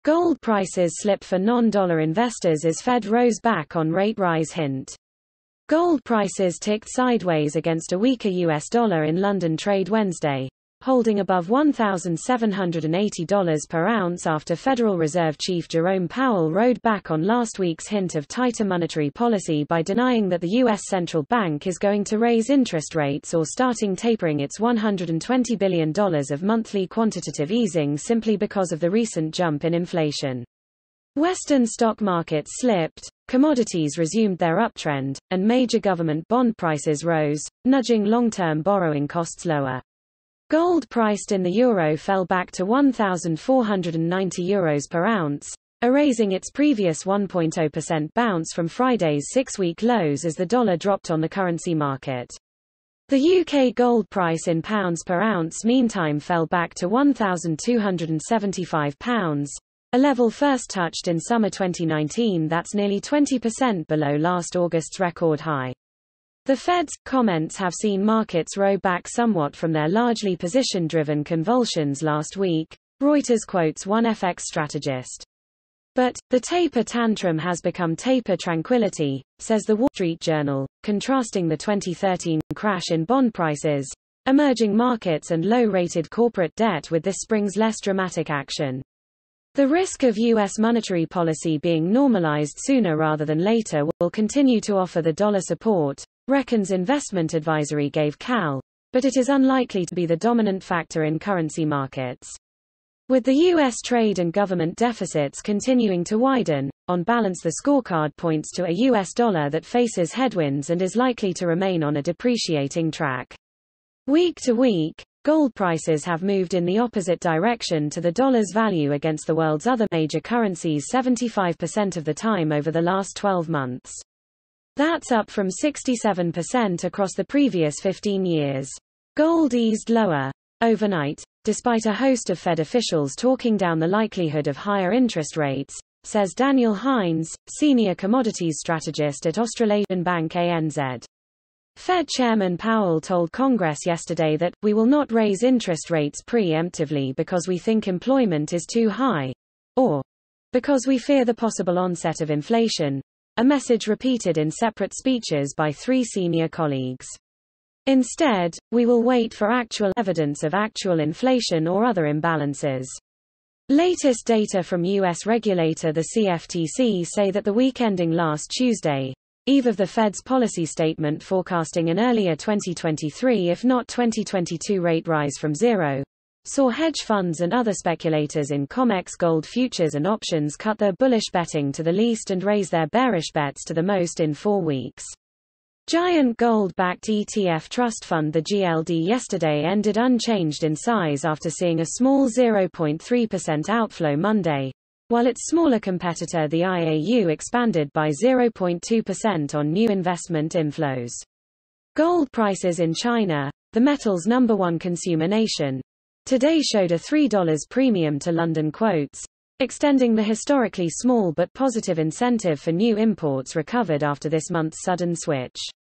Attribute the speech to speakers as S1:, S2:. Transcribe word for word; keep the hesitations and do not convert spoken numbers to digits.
S1: Gold prices slip for non-dollar investors as Fed rose back on rate rise hint. Gold prices ticked sideways against a weaker U S dollar in London trade Wednesday, holding above one thousand seven hundred eighty dollars per ounce after Federal Reserve Chief Jerome Powell rode back on last week's hint of tighter monetary policy by denying that the U S central bank is going to raise interest rates or starting tapering its one hundred twenty billion dollars of monthly quantitative easing simply because of the recent jump in inflation. Western stock markets slipped, commodities resumed their uptrend, and major government bond prices rose, nudging long-term borrowing costs lower. Gold priced in the euro fell back to one thousand four hundred ninety euros per ounce, erasing its previous one point zero percent bounce from Friday's six-week lows as the dollar dropped on the currency market. The U K gold price in pounds per ounce meantime fell back to one thousand two hundred seventy-five pounds, a level first touched in summer twenty nineteen that's nearly twenty percent below last August's record high. The Fed's comments have seen markets row back somewhat from their largely position-driven convulsions last week, Reuters quotes one F X strategist. But, the taper tantrum has become taper tranquility, says the Wall Street Journal, contrasting the twenty thirteen crash in bond prices, emerging markets and low-rated corporate debt with this spring's less dramatic action. The risk of U S monetary policy being normalized sooner rather than later will continue to offer the dollar support, reckons investment advisory gave Cal, but it is unlikely to be the dominant factor in currency markets. With the U S trade and government deficits continuing to widen, on balance the scorecard points to a U S dollar that faces headwinds and is likely to remain on a depreciating track. Week to week, gold prices have moved in the opposite direction to the dollar's value against the world's other major currencies seventy-five percent of the time over the last twelve months. That's up from sixty-seven percent across the previous fifteen years. Gold eased lower overnight, despite a host of Fed officials talking down the likelihood of higher interest rates, says Daniel Hines, senior commodities strategist at Australasian Bank A N Z. Fed Chairman Powell told Congress yesterday that, "We will not raise interest rates preemptively because we think employment is too high, or because we fear the possible onset of inflation," a message repeated in separate speeches by three senior colleagues. Instead, we will wait for actual evidence of actual inflation or other imbalances. Latest data from U S regulator the C F T C say that the week ending last Tuesday, eve of the Fed's policy statement forecasting an earlier twenty twenty-three if not twenty twenty-two rate rise from zero, saw hedge funds and other speculators in COMEX gold futures and options cut their bullish betting to the least and raise their bearish bets to the most in four weeks. Giant gold-backed E T F trust fund the G L D yesterday ended unchanged in size after seeing a small zero point three percent outflow Monday, while its smaller competitor the I A U expanded by zero point two percent on new investment inflows. Gold prices in China, the metal's number one consumer nation, today showed a three dollar premium to London quotes, extending the historically small but positive incentive for new imports recovered after this month's sudden switch.